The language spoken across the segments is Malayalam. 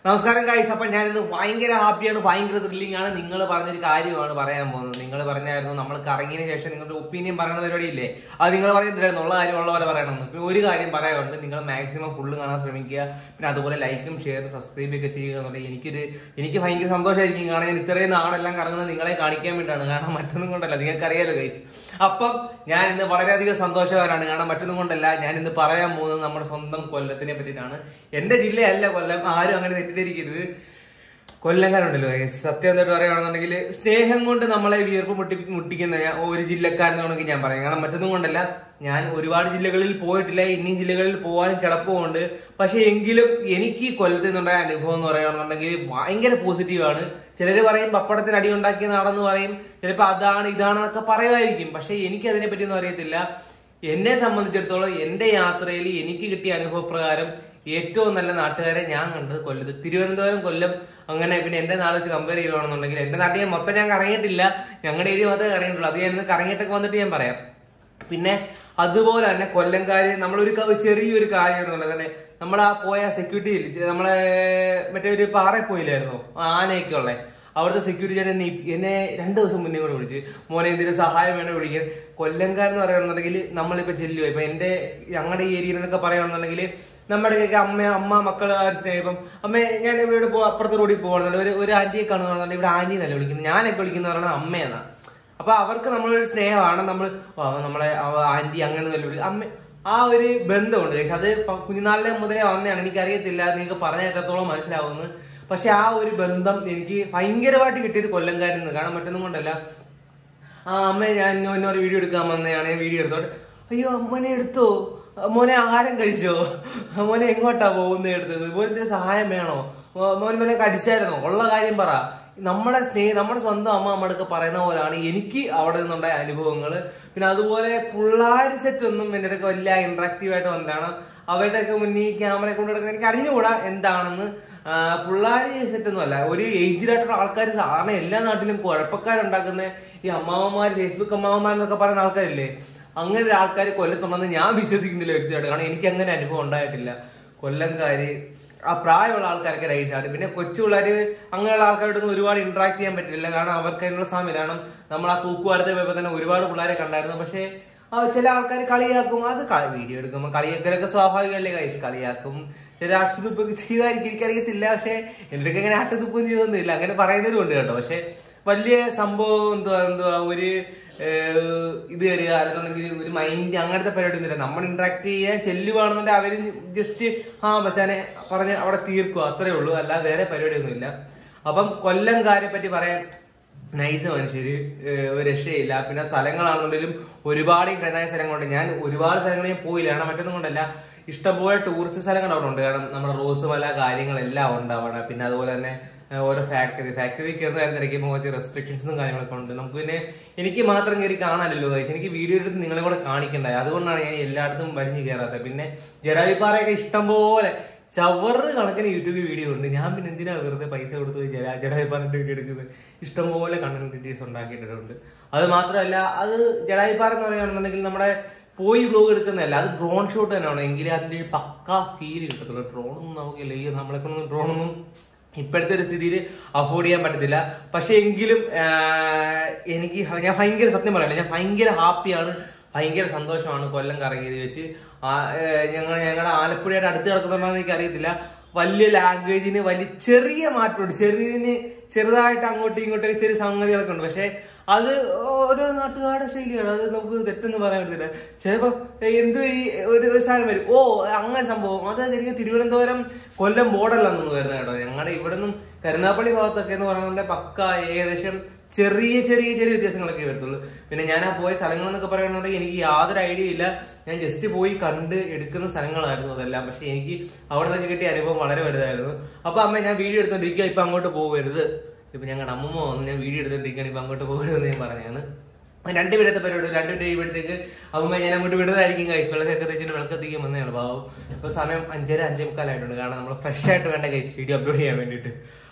നമസ്കാരം ഗൈസ്. അപ്പൊ ഞാനിന്ന് ഭയങ്കര ഹാപ്പിയാണ്, ഭയങ്കര ത്രില്ലിംഗ് ആണ്. നിങ്ങൾ പറഞ്ഞൊരു കാര്യമാണ് പറയാൻ പോകുന്നത്. നിങ്ങൾ പറഞ്ഞായിരുന്നു നമ്മൾ കറങ്ങിയതിനു ശേഷം നിങ്ങളുടെ ഒപ്പീനിയൻ പറയുന്ന പരിപാടി ഇല്ലേ, അത് നിങ്ങൾ പറഞ്ഞിട്ടില്ലായിരുന്നു. ഉള്ള കാര്യം ഉള്ള പോലെ പറയണമെന്ന്. പിന്നെ ഒരു കാര്യം പറയാനുണ്ട്, നിങ്ങൾ മാക്സിമം ഫുള്ള് കാണാൻ ശ്രമിക്കുക. പിന്നെ അതുപോലെ ലൈക്കും ഷെയറും സബ്സ്ക്രൈബ് ഒക്കെ ചെയ്യുക എന്നുണ്ടെങ്കിൽ എനിക്ക് ഭയങ്കര സന്തോഷമായിരിക്കും. കാരണം ഞാൻ ഇത്രയും നാടെല്ലാം കറങ്ങുന്നത് നിങ്ങളെ കാണിക്കാൻ വേണ്ടിയിട്ടാണ്. കാരണം മറ്റൊന്നും കൊണ്ടല്ല, നിങ്ങൾക്കറിയാലോ ഗൈസ്. അപ്പം ഞാൻ ഇന്ന് വളരെയധികം സന്തോഷവാനാണ്. കാരണം മറ്റൊന്നും കൊണ്ടല്ല, ഞാൻ ഇന്ന് പറയാൻ പോകുന്നത് നമ്മുടെ സ്വന്തം കൊല്ലത്തിനെ പറ്റിയിട്ടാണ്. എന്റെ ജില്ലയല്ല കൊല്ലം, ആരും അങ്ങനെ തെറ്റിദ്ധരിക്കരുത്. കൊല്ലംകാരുണ്ടല്ലോ സത്യം എന്നിട്ട് പറയുകയാണെന്നുണ്ടെങ്കിൽ സ്നേഹം കൊണ്ട് നമ്മളെ വിയർപ്പ് മുട്ടിക്കുന്ന ഒരു ജില്ലക്കാരനാണെങ്കിൽ ഞാൻ പറയാം. കാരണം മറ്റൊന്നും കൊണ്ടല്ല, ഞാൻ ഒരുപാട് ജില്ലകളിൽ പോയിട്ടില്ല, ഇനിയും ജില്ലകളിൽ പോകാൻ കിടപ്പുണ്ട്. പക്ഷെ എങ്കിലും എനിക്ക് കൊല്ലത്തിൽ നിന്നുണ്ടായ അനുഭവം എന്ന് പറയുകയാണെന്നുണ്ടെങ്കിൽ ഭയങ്കര പോസിറ്റീവാണ്. ചിലര് പറയും പപ്പടത്തിന് അടി ഉണ്ടാക്കിയ നാടെന്ന് പറയും, ചിലപ്പോൾ അതാണ് ഇതാണെന്നൊക്കെ പറയുമായിരിക്കും. പക്ഷെ എനിക്ക് അതിനെ പറ്റിയൊന്നും അറിയത്തില്ല. എന്നെ സംബന്ധിച്ചിടത്തോളം എന്റെ യാത്രയിൽ എനിക്ക് കിട്ടിയ അനുഭവപ്രകാരം ഏറ്റവും നല്ല നാട്ടുകാരെ ഞാൻ കണ്ടത് കൊല്ലത്ത്, തിരുവനന്തപുരം, കൊല്ലം, അങ്ങനെ. പിന്നെ എന്റെ നാട് വെച്ച് കമ്പയർ ചെയ്യുകയാണെന്നുണ്ടെങ്കിൽ എന്റെ നാട്ടിൽ ഞാൻ മൊത്തം ഞാൻ കറങ്ങിയിട്ടില്ല, ഞങ്ങളുടെ ഏരിയ മാത്രമേ കറങ്ങിയിട്ടുള്ളൂ. അത് ഞാൻ കറങ്ങിയിട്ടൊക്കെ വന്നിട്ട് ഞാൻ പറയാം. പിന്നെ അതുപോലെ തന്നെ കൊല്ലംകാര് നമ്മളൊരു ചെറിയൊരു കാര്യം തന്നെ, നമ്മളാ പോയ സെക്യൂരിറ്റി നമ്മളെ മറ്റേ ഒരു പാറയിൽ പോയില്ലായിരുന്നോ ആനയൊക്കെ ഉള്ളേ, അവിടുത്തെ സെക്യൂരിറ്റി എന്നെ 2 ദിവസം മുന്നേ കൂടെ വിളിച്ച്, മോനെ എന്തെങ്കിലും സഹായം വേണം വിളിക്കാൻ. കൊല്ലംകാരെന്ന് പറയുകയാണെന്നുണ്ടെങ്കിൽ നമ്മളിപ്പോ ചെല്ലുക, ഇപ്പൊ ഞങ്ങളുടെ ഏരിയയിൽ എന്നൊക്കെ പറയുകയാണെന്നുണ്ടെങ്കിൽ നമ്മുടെയൊക്കെ അമ്മ മക്കള് ആ ഒരു സ്നേഹം. ഇപ്പം അമ്മ ഞാൻ ഇവിടെ അപ്പുറത്തെ റോഡിൽ പോകുന്നുണ്ട്, ഒരു ആന്റിയെ കാണുകയാണെന്നുണ്ടെങ്കിൽ ഇവിടെ ആന്റി എന്നല്ല വിളിക്കുന്നത്, ഞാനൊക്കെ വിളിക്കുന്ന പറയുന്നത് അമ്മയെന്നാ. അപ്പൊ അവർക്ക് നമ്മളൊരു സ്നേഹമാണ്. നമ്മളെ ആന്റി അങ്ങനെ നല്ല വിളിക്കും, അമ്മ. ആ ഒരു ബന്ധമുണ്ട്. അത് കുഞ്ഞുനാളിലെ മുതലേ വന്നതാണ്. എനിക്കറിയത്തില്ല നിങ്ങൾക്ക് പറഞ്ഞാൽ എത്രത്തോളം മനസ്സിലാവുമെന്ന്. പക്ഷെ ആ ഒരു ബന്ധം എനിക്ക് ഭയങ്കരമായിട്ട് കിട്ടിയത് കൊല്ലംകാരിൽ നിന്ന്. കാരണം മറ്റൊന്നും കൊണ്ടല്ല, അമ്മ ഞാൻ ഇന്നൊരു വീഡിയോ എടുക്കാൻ വന്നതാണ്, വീഡിയോ എടുത്തോട്ടെ. അയ്യോ അമ്മനെ എടുത്തോ, മോനെ ആഹാരം കഴിച്ചോ, മോനെ എങ്ങോട്ടാ പോകുന്നത് എടുത്തത്, ഇതുപോലെ സഹായം വേണോ, മോനെ കടിച്ചായിരുന്നോ, ഉള്ള കാര്യം പറ. നമ്മുടെ സ്വന്തം അമ്മമ്മടൊക്കെ പറയുന്ന പോലെയാണ് എനിക്ക് അവിടെ നിന്നുണ്ടായ അനുഭവങ്ങള്. പിന്നെ അതുപോലെ പിള്ളേർ സെറ്റ് ഒന്നും എന്റെ അടുക്ക വലിയ ഇന്ററാക്റ്റീവ് ആയിട്ട് വന്നതാണ്. അവരുടെ ഒക്കെ മുന്നിൽ ക്യാമറ കൊണ്ടെടുക്കാൻ എനിക്ക് അറിഞ്ഞുകൂടാ എന്താണെന്ന്. പിള്ളേര് സെറ്റൊന്നും അല്ല, ഒരു ഏജിലായിട്ടുള്ള ആൾക്കാർ. സാധാരണ എല്ലാ നാട്ടിലും കുഴപ്പക്കാരുണ്ടാക്കുന്ന ഈ അമ്മാവന്മാർ, ഫേസ്ബുക്ക് അമ്മാവന്മാരെന്നൊക്കെ പറയുന്ന ആൾക്കാരില്ലേ, അങ്ങനെ ഒരു ആൾക്കാർ കൊല്ലത്തുണ്ടെന്ന് ഞാൻ വിശ്വസിക്കുന്നില്ല വ്യക്തിയായിട്ട്. കാരണം എനിക്ക് അങ്ങനെ അനുഭവം ഉണ്ടായിട്ടില്ല. കൊല്ലംകാര് ആ പ്രായമുള്ള ആൾക്കാരൊക്കെ നൈസാണ്. പിന്നെ കൊച്ചു പിള്ളേര് അങ്ങനെയുള്ള ആൾക്കാരോടൊന്നും ഒരുപാട് ഇന്ററാക്ട് ചെയ്യാൻ പറ്റില്ല, കാരണം അവർക്ക് അതിനുള്ള സമയം. കാരണം നമ്മൾ ആ തൂക്കുവാരത്തെ പോയപ്പോൾ തന്നെ ഒരുപാട് പിള്ളേരെ കണ്ടായിരുന്നു. പക്ഷെ ചില ആൾക്കാർ കളിയാക്കും, അത് വീഡിയോ എടുക്കുമ്പോൾ കളിയാക്കലൊക്കെ സ്വാഭാവികമല്ലേ ഗൈസ്, കളിയാക്കും. ചില ആട്ടുതുപ്പൊക്കെ ചെയ്തായിരിക്കും, എനിക്കറിയത്തില്ല. പക്ഷെ എന്റെയൊക്കെ അങ്ങനെ ആട്ടുതുപ്പൊന്നും ചെയ്തൊന്നുമില്ല, അങ്ങനെ പറയുന്നവരും ഉണ്ട് കേട്ടോ. പക്ഷെ വലിയ സംഭവം എന്തുവാ ഒരു ഇത് തരിക അല്ലെന്നുണ്ടെങ്കിൽ ഒരു മൈൻഡ് അങ്ങനത്തെ പരിപാടി ഒന്നുമില്ല. നമ്മൾ ഇന്ററാക്ട് ചെയ്യാൻ ചെല്ലുവാണെന്നുണ്ടെങ്കിൽ അവര് ജസ്റ്റ് ബച്ചാനെ പറഞ്ഞ് അവിടെ തീർക്കുക, അത്രേ ഉള്ളൂ. അല്ല വേറെ പരിപാടിയൊന്നുമില്ല. അപ്പം കൊല്ലംകാരെ പറ്റി പറയാൻ നൈസ് മനുഷ്യര്, ഒരു രക്ഷയില്ല. പിന്നെ സ്ഥലങ്ങളാണെന്നുണ്ടെങ്കിലും ഒരുപാട് ഇടനായ സ്ഥലങ്ങളുണ്ട്. ഞാൻ ഒരുപാട് സ്ഥലങ്ങളിൽ പോയില്ല, കാരണം മറ്റൊന്നും കൊണ്ടല്ല, ഇഷ്ടംപോലെ ടൂറിസ്റ്റ് സ്ഥലങ്ങൾ അവിടെ ഉണ്ട്. കാരണം നമ്മുടെ റോസ് മല കാര്യങ്ങളെല്ലാം ഉണ്ട് അവിടെ. പിന്നെ അതുപോലെ തന്നെ ഓരോ ഫാക്ടറി കയറുന്ന കാര്യം തിരക്കുമ്പോൾ കുറച്ച് റെസ്ട്രിക്ഷൻസും കാര്യങ്ങളൊക്കെ ഉണ്ട്. നമുക്ക് പിന്നെ എനിക്ക് മാത്രം കയറി കാണാനല്ലോ കഴിച്ചു, എനിക്ക് വീഡിയോ എടുത്ത് നിങ്ങളെ കൂടെ കാണിക്കണ്ടായി. അതുകൊണ്ടാണ് ഞാൻ എല്ലായിടത്തും വലിഞ്ഞു കയറാത്തത്. പിന്നെ ജടായുപ്പാറയൊക്കെ ഇഷ്ടംപോലെ ചവറ് കണക്കിന് യൂട്യൂബിൽ വീഡിയോ ഉണ്ട്. ഞാൻ പിന്നെ എന്തിനാ വെറുതെ പൈസ കൊടുത്ത് ജടായുപ്പാറയുടെ വീഡിയോ എടുക്കുന്നത്? ഇഷ്ടംപോലെ കണ്ടന്റ് ക്രിയേറ്റേഴ്സ് ഉണ്ടാക്കിയിട്ടുണ്ട്. അത് മാത്രമല്ല, അത് ജടായുപ്പാറ എന്ന് പറയുകയാണെന്നുണ്ടെങ്കിൽ നമ്മുടെ പോയി വ്ലോഗ് എടുക്കുന്നതല്ല, അത് ഡ്രോൺ ഷോട്ട് തന്നെയാണ്. എങ്കിലും അതിന്റെ ഒരു പക്കാ ഫീൽ കിട്ടത്തുള്ളൂ. ഡ്രോണൊന്നും നമുക്കില്ല, ഈ നമ്മളെക്കൊണ്ടൊന്നും ഡ്രോണൊന്നും ഇപ്പോഴത്തെ ഒരു സ്ഥിതിയിൽ അഫോർഡ് ചെയ്യാൻ പറ്റത്തില്ല. പക്ഷെ എങ്കിലും ഞാൻ ഭയങ്കര, സത്യം പറയല്ല, ഞാൻ ഭയങ്കര ഹാപ്പിയാണ്, ഭയങ്കര സന്തോഷമാണ് കൊല്ലം കറങ്ങിയത് വെച്ച്. ഞങ്ങളുടെ ആലപ്പുഴയുടെ അടുത്ത് കിടക്കുന്നുണ്ടോന്ന് എനിക്ക് അറിയത്തില്ല. വലിയ ലാംഗ്വേജിന് വലിയ ചെറിയ മാറ്റമുണ്ട്, ചെറുതായിട്ട് അങ്ങോട്ടും ഇങ്ങോട്ടൊക്കെ ചെറിയ സംഗതികളൊക്കെ ഉണ്ട്. പക്ഷെ അത് ഓരോ നാട്ടുകാരുടെ ശൈലിയാണ്, അത് നമുക്ക് തെറ്റെന്ന് പറയാൻ പറ്റില്ല. ചിലപ്പോ ഒരു സാധനം വരും, അങ്ങനെ സംഭവം. അത് എനിക്ക് തിരുവനന്തപുരം കൊല്ലം ബോർഡറിലാണെന്ന് വരുന്നത് കേട്ടോ. ഞങ്ങളുടെ ഇവിടെ നിന്നും കരുനാപ്പള്ളി ഭാഗത്തൊക്കെ എന്ന് പറയുന്നത് പക്ക ഏകദേശം ചെറിയ വ്യത്യാസങ്ങളൊക്കെ വരത്തുള്ളൂ. പിന്നെ ഞാൻ ആ പോയ സ്ഥലങ്ങളെന്നൊക്കെ പറയുകയാണെന്നുണ്ടെങ്കിൽ എനിക്ക് യാതൊരു ഐഡിയ ഇല്ല. ഞാൻ ജസ്റ്റ് പോയി കണ്ട് എടുക്കുന്ന സ്ഥലങ്ങളായിരുന്നു അതെല്ലാം. പക്ഷെ എനിക്ക് അവിടെ നിന്നൊക്കെ കിട്ടിയ അനുഭവം വളരെ വലുതായിരുന്നു. അപ്പൊ അമ്മ ഞാൻ വീഡിയോ എടുത്തോണ്ടിരിക്കുക, ഇപ്പൊ അങ്ങോട്ട് പോകരുത്. ഇപ്പൊ ഞങ്ങളുടെ അമ്മമ്മ വന്ന് ഞാൻ വീഡിയോ എടുത്തോണ്ടിരിക്കുകയാണ്, ഇപ്പൊ അങ്ങോട്ട് പോകരുതെന്ന് ഞാൻ പറഞ്ഞാണ്. 2 മിനിറ്റത്തെ പരിപാടി, 2 മിനിറ്റ് കഴിയുമ്പോഴത്തേക്ക് അമ്മ ഞാൻ അങ്ങോട്ട് വിടുന്നതായിരിക്കും. ഗൈസ് വിളക്കൊക്കെ തെച്ചിട്ട് വിളക്കെത്തിക്കാൻ വന്നതാണ് പാവം. ഇപ്പൊ സമയം 5:30, 5:45 ആയിട്ടുണ്ട്. കാരണം നമ്മൾ ഫ്രഷ് ആയിട്ട് വേണ്ട ഗൈസ് വീഡിയോ അപ്ലോഡ് ചെയ്യാൻ വേണ്ടിയിട്ട്.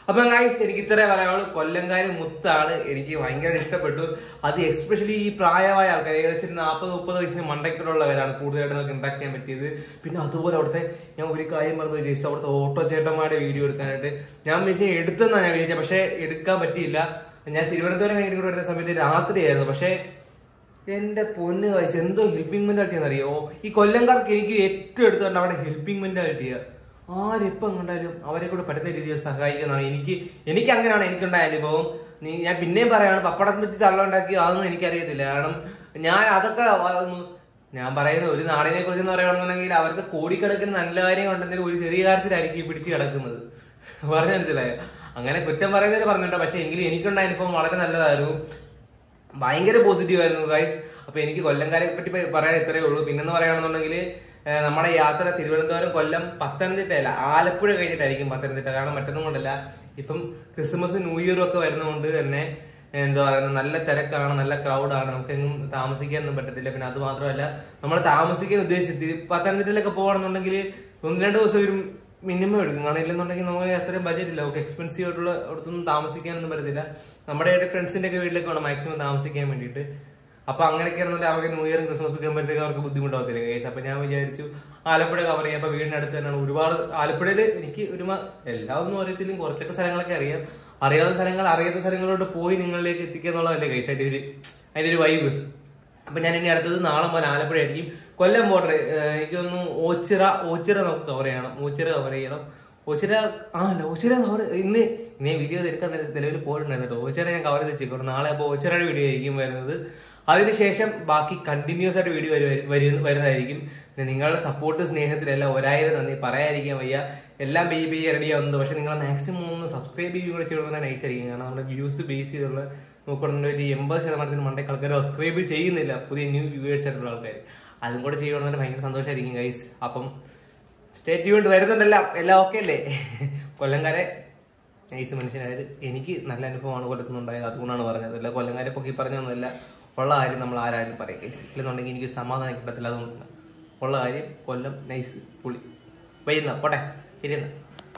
അപ്പൊ ഗൈസ് എനിക്ക് ഇത്രേ പറയാനുള്ളൂ. കൊല്ലംകാര് മുത്താണ്, എനിക്ക് ഭയങ്കര ഇഷ്ടപ്പെട്ടു. അത് എസ്പെഷ്യലി ഈ പ്രായമായ ആൾക്കാർ, ഏകദേശം 40-30 വയസ്സിന് മണ്ടയ്ക്കുള്ളവരാണ് കൂടുതലായിട്ട് നമുക്ക് ഇമ്പാക്ട് ചെയ്യാൻ പറ്റിയത്. പിന്നെ അതുപോലെ അവിടുത്തെ ഞാൻ ഒരു കാര്യം പറഞ്ഞു ചോദിച്ചു, അവിടുത്തെ ഓട്ടോ ചേട്ടന്മാരുടെ വീഡിയോ എടുക്കാനായിട്ട് ഞാൻ വിചാരിച്ച എടുത്തെന്നാണ് ഞാൻ വിചാരിച്ചത്, പക്ഷെ എടുക്കാൻ പറ്റിയില്ല. ഞാൻ തിരുവനന്തപുരം കഴിഞ്ഞിട്ട് കൂടെ എടുത്ത സമയത്ത് രാത്രിയായിരുന്നു. പക്ഷെ എന്റെ പൊന്ന് ഗൈസ്, എന്തോ ഹെൽപ്പിംഗ് മെന്റാലിറ്റി എന്നറിയോ ഈ കൊല്ലംകാർക്ക്. എനിക്ക് ഏറ്റവും എടുത്തുകൊണ്ട് അവിടെ ഹെൽപ്പിംഗ് മെന്റാലിറ്റിയാ. ആരെപ്പം കണ്ടാലും അവരെ കൂടെ പറ്റുന്ന രീതിയിൽ സഹായിക്കുന്നതാണ്. എനിക്ക് അങ്ങനെയാണ് എനിക്കുണ്ടായ അനുഭവം. ഞാൻ പിന്നെയും പറയാണ്, പപ്പടം വെച്ച് തള്ളുണ്ടാക്കി അതൊന്നും എനിക്കറിയത്തില്ല. കാരണം ഞാൻ അതൊക്കെ ഞാൻ പറയുന്നത് ഒരു നാടിനെ കുറിച്ച് എന്ന് പറയുകയാണെന്നുണ്ടെങ്കിൽ അവർക്ക് കോടിക്കണക്കിന് നല്ല കാര്യങ്ങളുണ്ടെങ്കിൽ ഒരു ചെറിയ കാര്യത്തിലായിരിക്കും പിടിച്ച് കിടക്കുന്നത്. പറഞ്ഞു മനസ്സിലായോ? അങ്ങനെ കുറ്റം പറയുന്നവര് പറഞ്ഞിട്ടോ, പക്ഷെ എങ്കിലും എനിക്കുണ്ടായ അനുഭവം വളരെ നല്ലതായിരുന്നു, ഭയങ്കര പോസിറ്റീവ് ആയിരുന്നു ഗൈസ്. അപ്പൊ എനിക്ക് കൊല്ലംകാരെ പറ്റി പറയാൻ ഇത്രയേ ഉള്ളൂ. പിന്നെന്ന് പറയുകയാണെന്നുണ്ടെങ്കിൽ നമ്മുടെ യാത്ര തിരുവനന്തപുരം, കൊല്ലം, പത്തനംതിട്ട അല്ല ആലപ്പുഴ കഴിഞ്ഞിട്ടായിരിക്കും പത്തനംതിട്ട. കാരണം മറ്റൊന്നും കൊണ്ടല്ല, ഇപ്പം ക്രിസ്മസ് ന്യൂ ഇയറും ഒക്കെ വരുന്നതുകൊണ്ട് തന്നെ എന്താ പറയുന്നത് നല്ല തിരക്കാണ്, നല്ല ക്രൗഡാണ്, നമുക്കെങ്ങും താമസിക്കാനൊന്നും പറ്റത്തില്ല. പിന്നെ അത് മാത്രമല്ല നമ്മൾ താമസിക്കാൻ ഉദ്ദേശിച്ചത് പത്തനംതിട്ടയിലൊക്കെ പോകണമെന്നുണ്ടെങ്കിൽ 1-2 ദിവസം ഒരു മിനിമം എടുക്കും. കാരണം ഇല്ലെന്നുണ്ടെങ്കിൽ നമുക്ക് അത്രയും ബജറ്റ് ഇല്ല, നമുക്ക് എക്സ്പെൻസീവ് ആയിട്ടുള്ള അടുത്തൊന്നും താമസിക്കാനൊന്നും പറ്റത്തില്ല. നമ്മുടെ ഫ്രണ്ട്സിന്റെ ഒക്കെ വീട്ടിലൊക്കെ വേണം മാക്സിമം താമസിക്കാൻ വേണ്ടിയിട്ട്. അപ്പൊ അങ്ങനെയൊക്കെയാണെന്നുണ്ടെങ്കിൽ അവർക്ക് ന്യൂ ഇയറും ക്രിസ്മസ് ഒക്കെ ആകുമ്പോഴത്തേക്ക് അവർക്ക് ബുദ്ധിമുട്ടാവത്തില്ല കേസ്. അപ്പൊ ഞാൻ വിചാരിച്ചു ആലപ്പുഴ കവർ ചെയ്യാം. അപ്പൊ വീടിനടുത്ത് തന്നെയാണ് ഒരുപാട്. ആലപ്പുഴയിൽ എനിക്ക് എല്ലാം ഒന്നും അറിയത്തില്ല, കുറച്ചൊക്കെ സ്ഥലങ്ങളൊക്കെ അറിയാം. അറിയാവുന്ന സ്ഥലങ്ങൾ അറിയാത്ത സ്ഥലങ്ങളോട്ട് പോയി നിങ്ങളിലേക്ക് എത്തിക്കുക എന്നുള്ളതല്ലേ കേസ് അതിന്റെ ഒരു വൈബ്. അപ്പൊ ഞാൻ ഇനി അടുത്തത് നാളെ മുതൽ ആലപ്പുഴ ആയിരിക്കും. കൊല്ലം ബോർഡർ എനിക്കൊന്ന് ഓച്ചിറ നമുക്ക് കവർ ചെയ്യണം. ഓച്ചിറ കവർ ചെയ്യണം. ഓച്ചിറ കവർ ഇന്ന് വീഡിയോ എടുക്കാൻ നിലവിൽ പോയിട്ടുണ്ടായിരുന്നു. ഓച്ചിറ ഞാൻ കവർ ചെയ്ത് വെച്ചേക്കും. നാളെ അപ്പൊ ഓച്ചിറയുടെ വീഡിയോ ആയിരിക്കും വരുന്നത്. അതിനുശേഷം ബാക്കി കണ്ടിന്യൂസ് ആയിട്ട് വീഡിയോ വരുന്നതായിരിക്കും. നിങ്ങളുടെ സപ്പോർട്ട് സ്നേഹത്തിലല്ല 1000 നന്ദി പറയാതിരിക്കാൻ വയ്യ. എല്ലാം റെഡി ആവുന്നത്. പക്ഷെ നിങ്ങൾ മാക്സിമം ഒന്ന് സബ്സ്ക്രൈബ് ചെയ്യുക കൂടെ ചെയ്യണമെന്ന് നൈസ് ആയിരിക്കും. കാരണം നമ്മുടെ വ്യൂസ് ബേസ് ചെയ്തുള്ള നോക്കുകയാണെന്നുണ്ടെങ്കിൽ 80% മണ്ടയ്ക്ക് ആൾക്കാർ സബ്സ്ക്രൈബ് ചെയ്യുന്നില്ല, പുതിയ ന്യൂ വ്യൂവേഴ്സ് ആയിട്ടുള്ള ആൾക്കാർ. അതും കൂടെ ചെയ്യുകയാണെന്നുണ്ടെങ്കിൽ ഭയങ്കര സന്തോഷമായിരിക്കും ഗൈസ്. അപ്പം സ്റ്റേ ട്യൂൺഡ്, വരുന്നുണ്ടല്ലോ, എല്ലാം ഓക്കെ അല്ലേ? കൊല്ലംകാരെ നൈസ് മനുഷ്യനായത്. എനിക്ക് നല്ല അനുഭവമാണ് കൊല്ലത്തുനിന്നുണ്ടായത്, അതുകൊണ്ടാണ് പറഞ്ഞത്. അല്ല കൊല്ലംകാരെ പൊക്കി പറഞ്ഞൊന്നുമല്ല, ഉള്ള കാര്യം നമ്മൾ ആരാരും പറയും ഗൈസ്. ഇല്ലെന്നുണ്ടെങ്കിൽ എനിക്ക് സമാധാനം കിട്ടത്തില്ല. അതൊന്നും ഉള്ള കാര്യം. കൊല്ലം നൈസ് പുളി. വൈകുന്ന പോട്ടെ, ശരിയെന്നാ.